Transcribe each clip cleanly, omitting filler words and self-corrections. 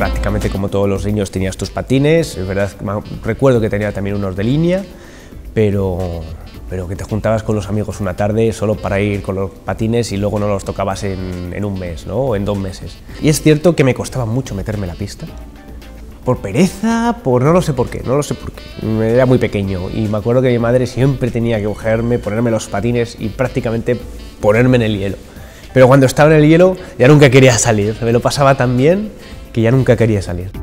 prácticamente como todos los niños tenías tus patines, es verdad, recuerdo que tenía también unos de línea, pero que te juntabas con los amigos una tarde solo para ir con los patines y luego no los tocabas en un mes, ¿no? O en 2 meses. Y es cierto que me costaba mucho meterme en la pista, por pereza, por no lo sé por qué, era muy pequeño y me acuerdo que mi madre siempre tenía que cogerme, ponerme los patines y prácticamente ponerme en el hielo. Pero cuando estaba en el hielo ya nunca quería salir, me lo pasaba tan bien que ya nunca quería salir.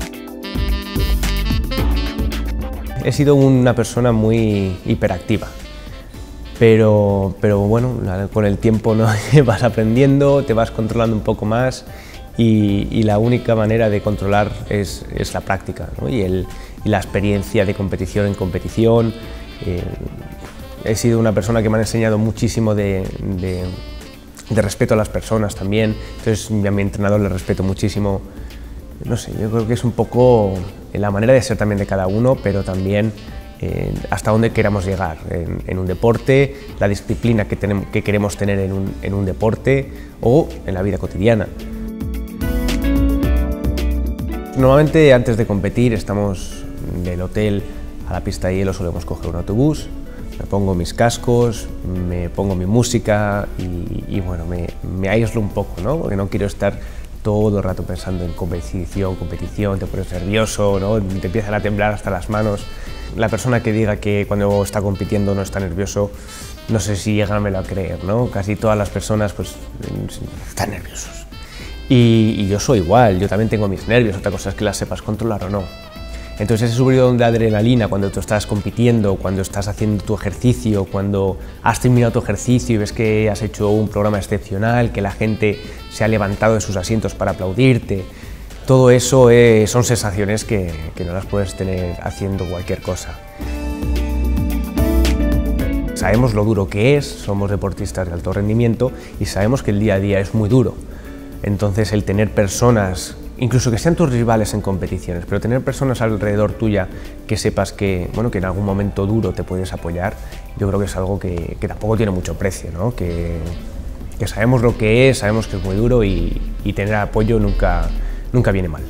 He sido una persona muy hiperactiva, pero bueno, con el tiempo, ¿no? Vas aprendiendo, te vas controlando un poco más y la única manera de controlar es la práctica, ¿no? y la experiencia de competición en competición. He sido una persona que me ha enseñado muchísimo de respeto a las personas también, entonces a mi entrenador le respeto muchísimo. No sé, yo creo que es un poco la manera de ser también de cada uno, pero también hasta dónde queramos llegar en un deporte, la disciplina que queremos tener en un deporte o en la vida cotidiana. Normalmente antes de competir estamos del hotel a la pista de hielo, solemos coger un autobús, me pongo mis cascos, me pongo mi música y bueno, me aíslo un poco, ¿no? Porque no quiero estar todo el rato pensando en competición, te pones nervioso, ¿no? Te empiezan a temblar hasta las manos. La persona que diga que cuando está compitiendo no está nervioso, no sé si llegármelo a creer, ¿no? Casi todas las personas pues están nerviosos. Y yo soy igual, yo también tengo mis nervios, otra cosa es que las sepas controlar o no. Entonces ese subidón de adrenalina cuando tú estás compitiendo, cuando estás haciendo tu ejercicio, cuando has terminado tu ejercicio y ves que has hecho un programa excepcional, que la gente se ha levantado de sus asientos para aplaudirte, todo eso son sensaciones que no las puedes tener haciendo cualquier cosa. Sabemos lo duro que es, somos deportistas de alto rendimiento y sabemos que el día a día es muy duro. Entonces el tener personas, incluso que sean tus rivales en competiciones, pero tener personas alrededor tuya que sepas que, bueno, que en algún momento duro te puedes apoyar, yo creo que es algo que tampoco tiene mucho precio, ¿no? Que sabemos lo que es, sabemos que es muy duro y tener apoyo nunca viene mal.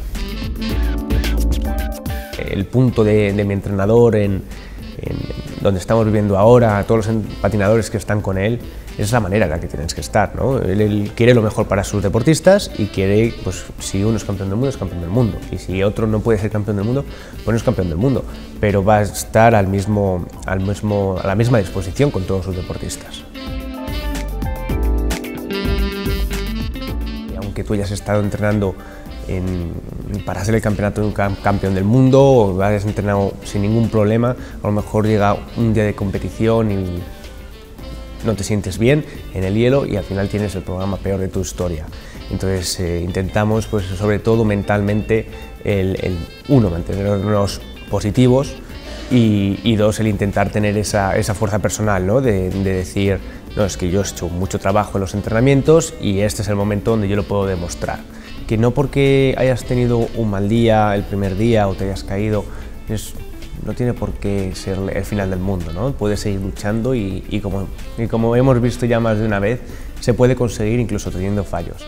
El punto de mi entrenador en donde estamos viviendo ahora, todos los patinadores que están con él, es la manera en la que tienes que estar, ¿no? Él quiere lo mejor para sus deportistas y quiere, pues si uno es campeón del mundo, es campeón del mundo. Y si otro no puede ser campeón del mundo, pues no es campeón del mundo. Pero va a estar a la misma disposición con todos sus deportistas. Y aunque tú hayas estado entrenando para ser el campeonato de un campeón del mundo o hayas entrenado sin ningún problema, a lo mejor llega un día de competición y no te sientes bien en el hielo y al final tienes el programa peor de tu historia. Entonces intentamos, pues, sobre todo mentalmente, uno, mantenernos positivos y dos, el intentar tener esa fuerza personal, ¿no? de decir, no, es que yo he hecho mucho trabajo en los entrenamientos y este es el momento donde yo lo puedo demostrar. Que no porque hayas tenido un mal día el primer día o te hayas caído, no tiene por qué ser el final del mundo, ¿no? Puedes seguir luchando y como hemos visto ya más de una vez, se puede conseguir incluso teniendo fallos.